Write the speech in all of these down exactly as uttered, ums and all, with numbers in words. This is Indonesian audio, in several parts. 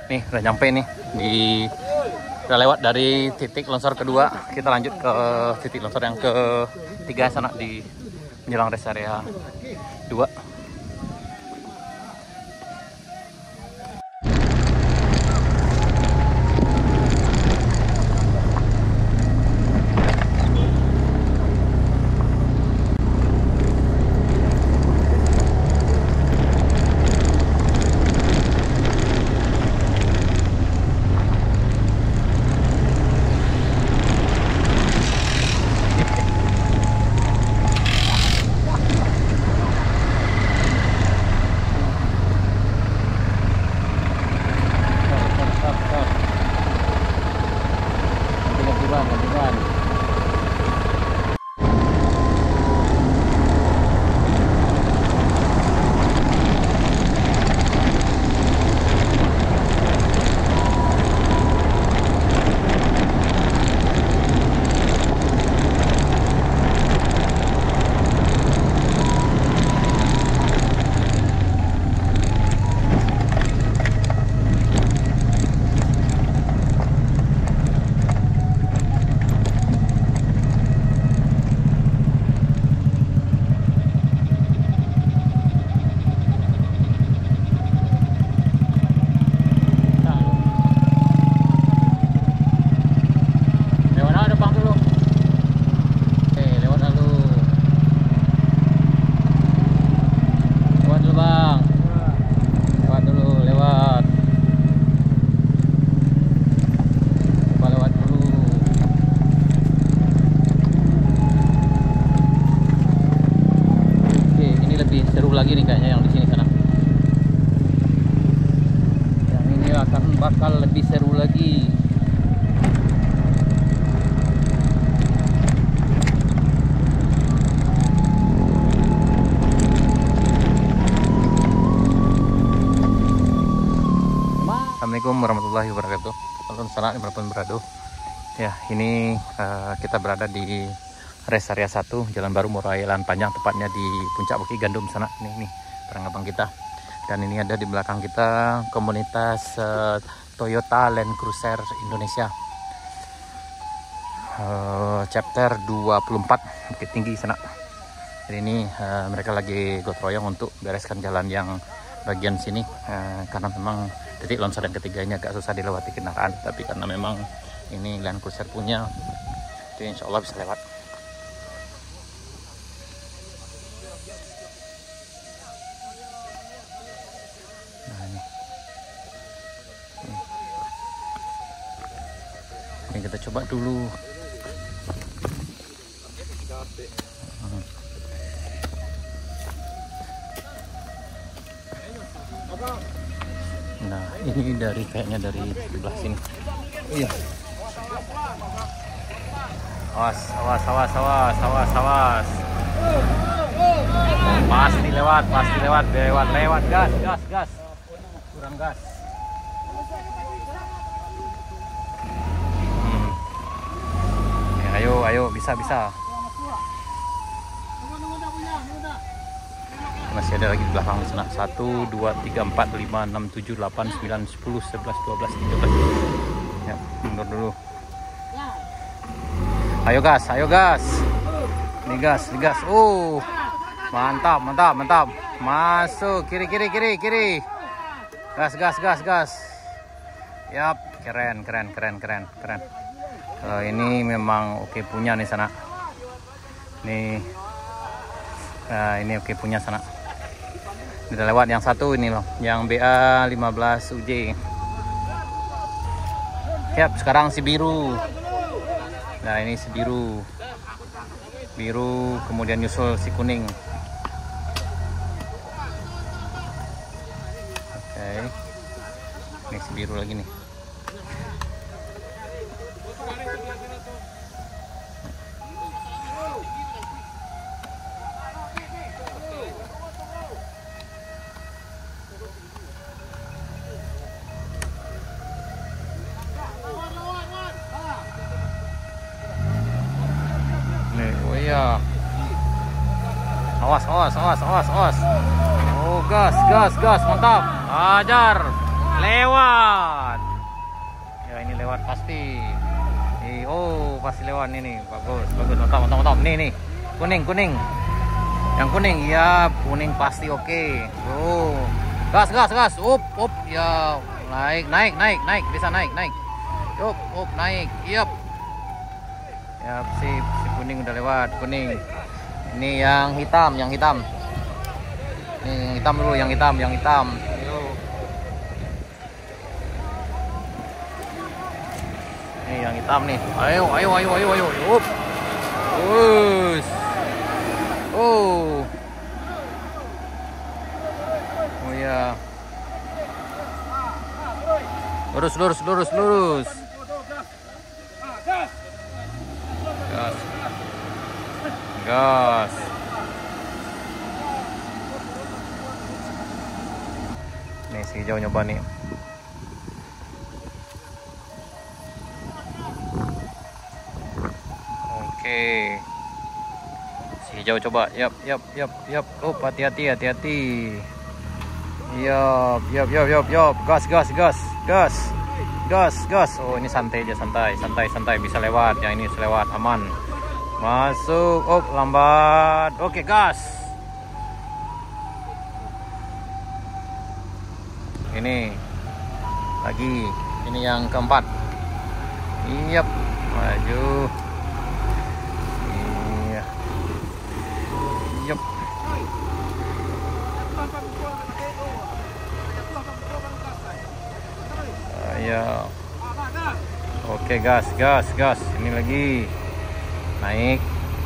Nih udah nyampe nih di udah lewat dari titik longsor kedua, kita lanjut ke titik longsor yang ketiga sana di menjelang rest area dua. Lagi nih kayaknya yang di sini sana. Yang ini akan bakal lebih seru lagi. Assalamualaikum warahmatullahi wabarakatuh. Salam sana dimanapun berada. Ya, ini uh, kita berada di rest area satu, Jalan Baru Murai Jalan Panjang, tepatnya di Puncak Bukit Gandum sana. Nih nih barang abang kita. Dan ini ada di belakang kita komunitas uh, Toyota Land Cruiser Indonesia. Uh, chapter dua puluh empat Bukit Tinggi sana. Jadi ini uh, mereka lagi gotong royong untuk bereskan jalan yang bagian sini uh, karena memang titik longsor yang ketiga ini agak susah dilewati kendaraan, tapi karena memang ini Land Cruiser punya, jadi insya Allah bisa lewat. Ini kita coba dulu. Nah, ini dari kayaknya dari sebelah sini. Iya. Awas, awas, awas, awas, awas, awas. Pasti lewat, pasti lewat, lewat, lewat, gas, gas, gas. Kurang gas. Ayo, ayo, bisa, bisa. Masih ada lagi di belakang di sana. satu, dua, tiga, empat, lima, enam, tujuh, delapan, sembilan, sepuluh, sebelas, dua belas, tiga belas. Ya, mundur dulu. Ayo gas, ayo gas. Ini gas, ini gas. Uh, mantap, mantap, mantap. Masuk, kiri, kiri, kiri, kiri. Gas, gas, gas, gas. Yap, keren, keren, keren, keren, keren. Kalau ini memang oke punya nih sana. Nih, nah, ini oke punya sana. Udah lewat yang satu ini loh, yang B A lima belas U J. Siap, sekarang si biru. Nah, ini si biru. Biru, kemudian nyusul si kuning. Oke. Ini si biru lagi nih. Iya. Awas, awas, awas, awas, awas. Oh, gas, gas, gas, mantap. Ajar. Lewat. pasti. Nih, oh pasti lewat nih nih, bagus bagus, mantap mantap mantap. Nih nih, kuning kuning, yang kuning, ya kuning pasti oke. Okay. Oh, gas gas gas, up up, ya naik naik naik naik, bisa naik naik, up up naik, yap, yap sip, si kuning udah lewat, kuning. Ini yang hitam, yang hitam. Ini yang hitam dulu, yang hitam, yang hitam. Nih yang hitam nih. Ayo, ayo, ayo, ayo, ayo. Up. Us. Oh. Oh ya. Lurus, lurus, lurus, lurus. Gas. Gas. Nih si hijau nyoba nih. Oke, si hijau coba, yap, yap, yap, yap, oh hati-hati, hati-hati, yap, yap, yap, yap, yap, gas, gas, gas, gas, gas, gas, oh ini santai aja, santai, santai, santai, bisa lewat, yang ini bisa lewat, aman, masuk, oh lambat, oke gas, ini, lagi, ini yang keempat, yap, maju. Yup. Uh, ya. Oke, gas, gas, gas. Ini lagi. Naik.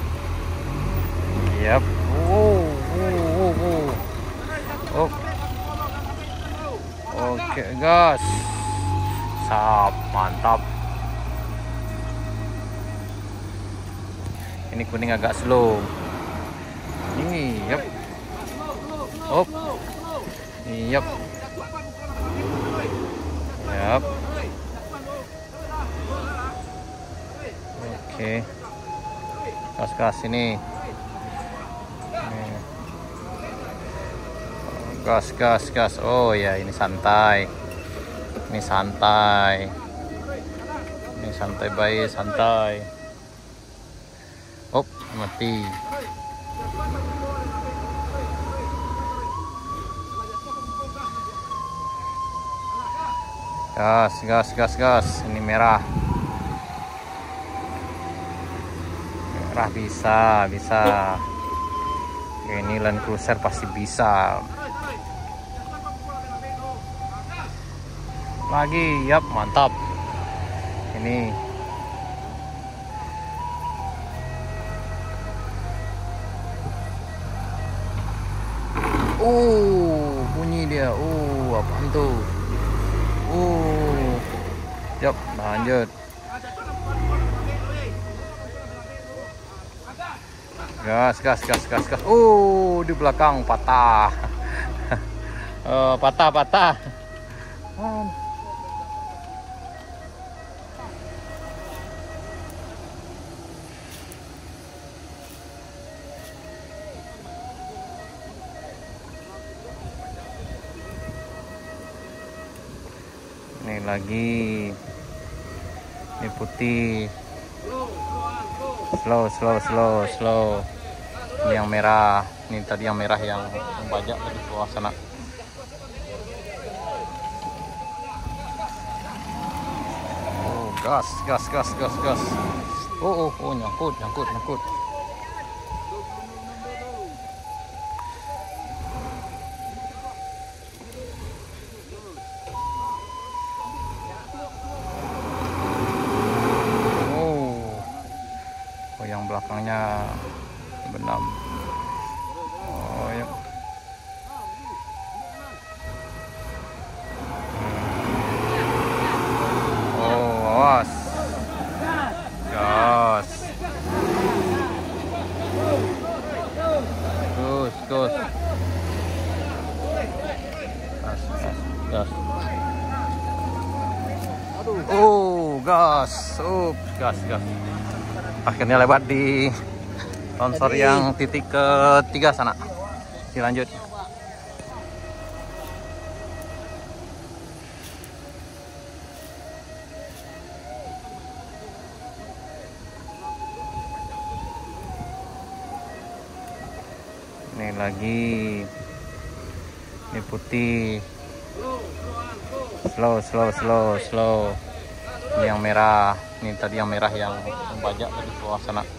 Yap. Oh, oh, oh, oh. Oh. Oke, gas. Sap, mantap. Ini kuning agak slow. Ini, yep. Op. Yep. Yep. Oke. Gas-gas ini. Gas, gas, gas. Oh ya, ini santai. Ini santai. Ini santai baik, santai. Op, mati. Gas, gas, gas, gas. Ini merah. Merah bisa, bisa. Ini Land Cruiser pasti bisa. Lagi, yap, mantap. Ini. Oh, bunyi dia. Oh, apaan tuh? Oh, yap, lanjut. Gas, gas, gas, gas, gas. Oh, di belakang patah. Oh, patah, patah. Ini lagi, ini putih, slow, slow, slow, slow. Ini yang merah, ini tadi yang merah yang membajak tadi ke bawah sana. Oh, gas, gas, gas, gas, gas. Oh, oh, oh, nyangkut, nyangkut, nyangkut. Yang belakangnya benam. Oh ya. Oh, awas. Gas. Gus, gus. Gas, gas, gas. Oh, gas. Oh, gas, gas. Akhirnya lewat di sponsor yang titik ketiga sana. Dilanjut. lagi. Ini putih. Slow, slow, slow, slow. Ini yang merah. Ini tadi yang merah yang membajak tadi ke bawah sana.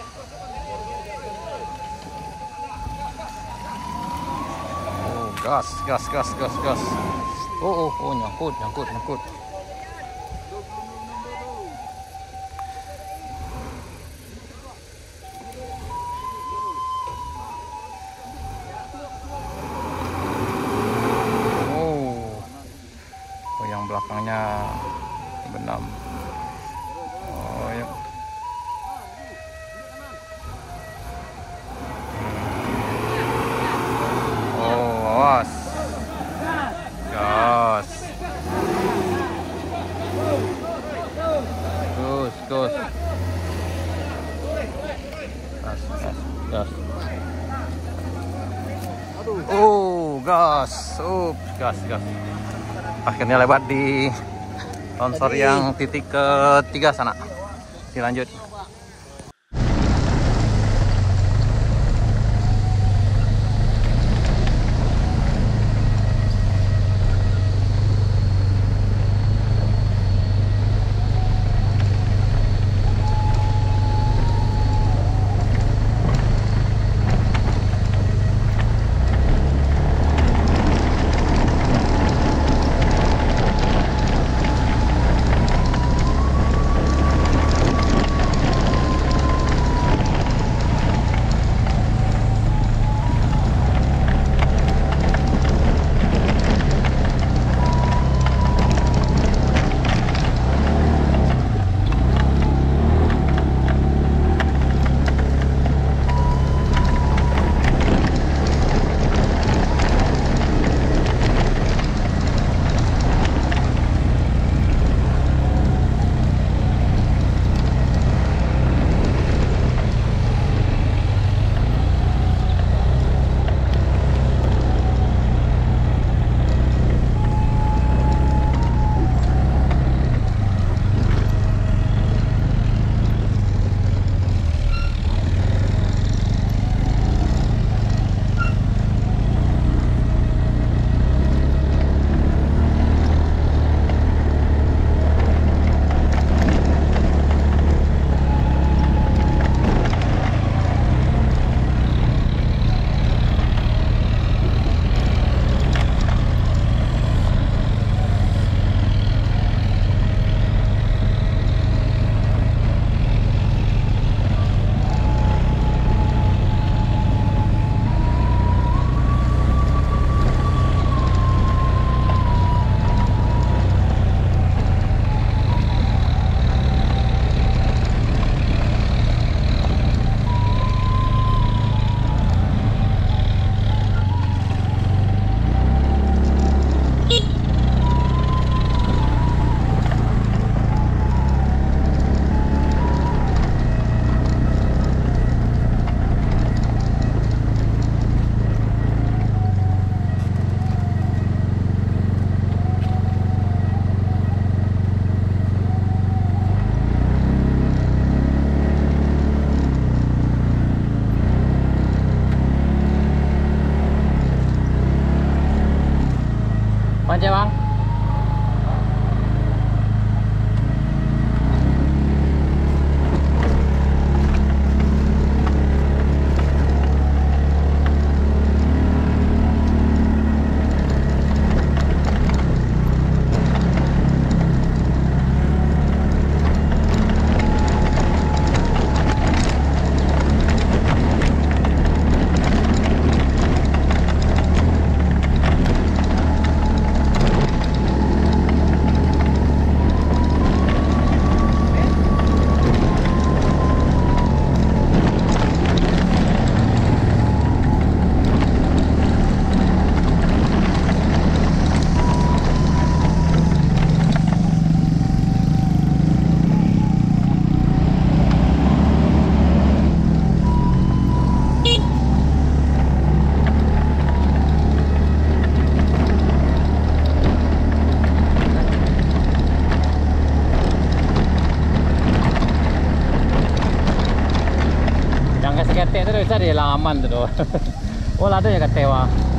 Oh, gas, gas, gas, gas, gas. Oh, oh, oh, nyangkut, nyangkut, nyangkut. Belakangnya benam. Oh ya. Oh, awas. Gas. Gus, gus. Gas, gas, gas. Oh, gas. Up, gas, gas. Akhirnya lewat di longsor yang titik ketiga sana. Dilanjut. Panjang bang. Ketek tu bisa dia aman tu doh. Oh, lado ya Kak Tewa.